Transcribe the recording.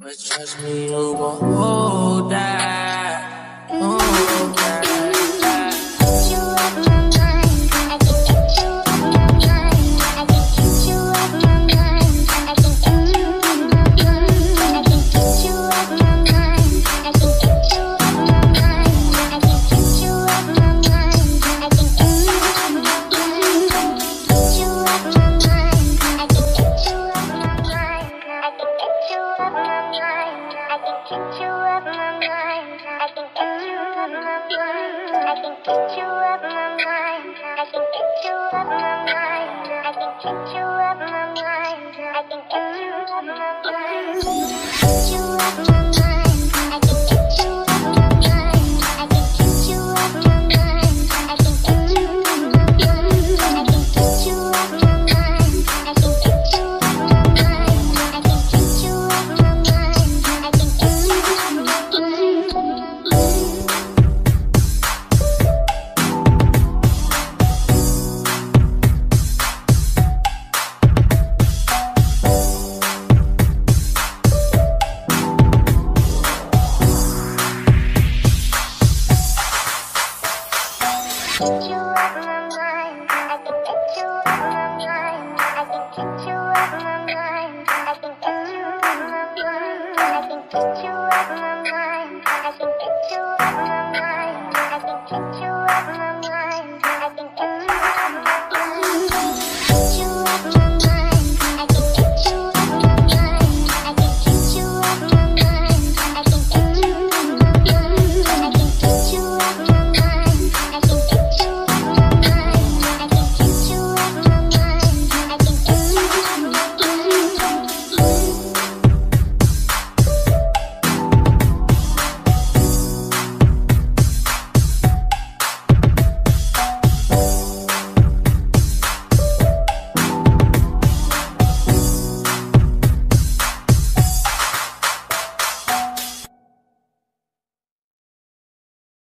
But trust me, you won't die. Won't die. Get you off my mind. I can get you off my mind. I can get you off my mind. I can get you off my mind. I can get you off my mind. I can get you off my mind. I can get you off my mind. I can get you off my mind. Get you off my mind. I can get you off my mind. I can get you off my mind. I can get you off my mind. I can get you off my mind. I can get you off my mind. I can get you off my mind. I can get you off my mind. I can get you off my mind.